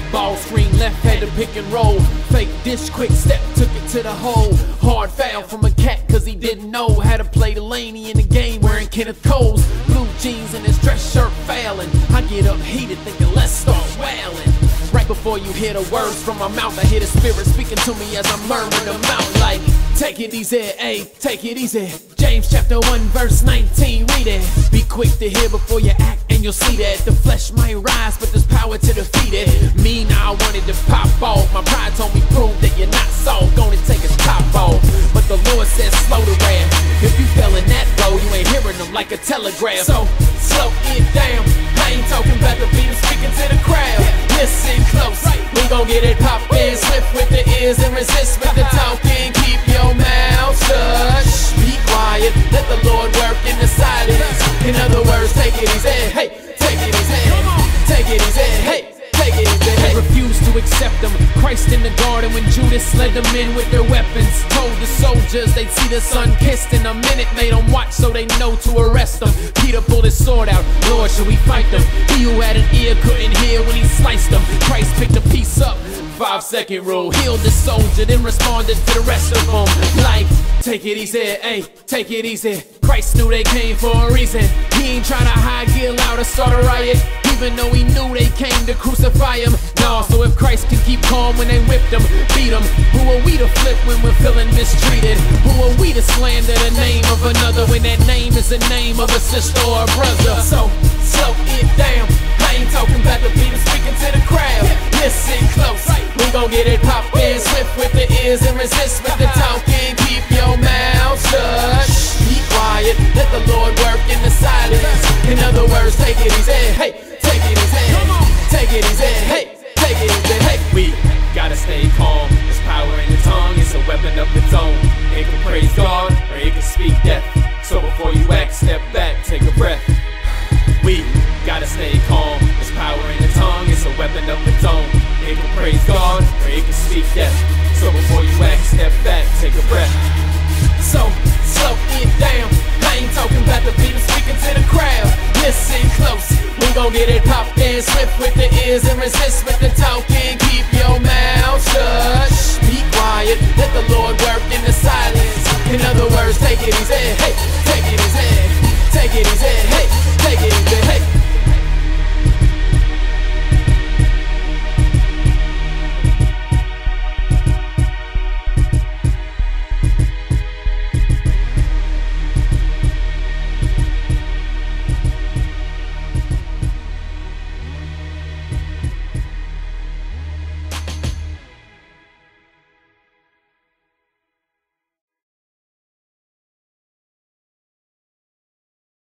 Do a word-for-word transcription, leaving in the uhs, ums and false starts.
Ball screen left, had to pick and roll. Fake dish, quick step, took it to the hole. Hard foul from a cat cause he didn't know how to play the laney in the game, wearing Kenneth Cole's blue jeans and his dress shirt failing. I get up heated thinking let's start wailing. Right before you hear the words from my mouth, I hear the spirit speaking to me as I murmur them out like, take it easy, ayy, take it easy. James chapter one verse nineteen, read it. Be quick to hear before you act and you'll see that the flesh might rise but there's power to defeat it. Me now I wanted to pop off, my pride told me prove that you're not soft, gonna take his top off. But the Lord says slow to rap. If you fell in that low, you ain't hearing them like a telegraph. So slow it down, I ain't talking about the beat, I'm speaking to the crowd. Listen close, we gon' get it poppin', swift with the ears and resist with the talking. Keep your mouth shut, shh, be quiet, let the Lord work in the silence. In other words, take it easy, hey, take it easy, take it easy, hey, take it easy. They refused to accept him, Christ in the garden when Judas led them in with their weapons. Told the soldiers they'd see the sun kissed in a minute, made them watch so they know to arrest them. Peter pulled his sword out, Lord, should we fight them? He who had an ear couldn't hear when he sliced them. Christ picked a piece up, five second rule, healed the soldier, then responded to the rest of them like, take it easy, ayy, take it easy. Christ knew they came for a reason. He ain't tryna high get loud or start a riot, even though he knew they came to crucify him. No, so if Christ can keep calm when they whipped him, beat him, who are we to flip when we're feeling mistreated? Who are we to slander the name of another when that name is the name of a sister or a brother? So slow it down, I ain't talking about the beat, I'm speaking to the crowd. Listen close, we gon' get it poppin', swift with the ears and resist with the talking. Keep your mouth shut, shh, be quiet, let the Lord work in the silence. In other words, take it easy, hey, take it easy, take it easy, hey, take it easy, hey. We gotta stay calm, there's power in the tongue, it's a weapon of its own. It can praise God, or it can speak death. So before you act, step back, take a breath. We gotta stay calm, there's power in the tongue, it's a weapon of its own. It can praise God, or it can speak death. So before you act, step back, take a breath. So, slow it down, I ain't talking about the beat, I'm speaking to the crowd. Listen close, we gon' get it poppin', swift with the ears and resist with the talking. Keep your mouth shut, shh, be quiet, let the Lord work in the silence. In other words, take it easy, hey, take it easy, take it easy.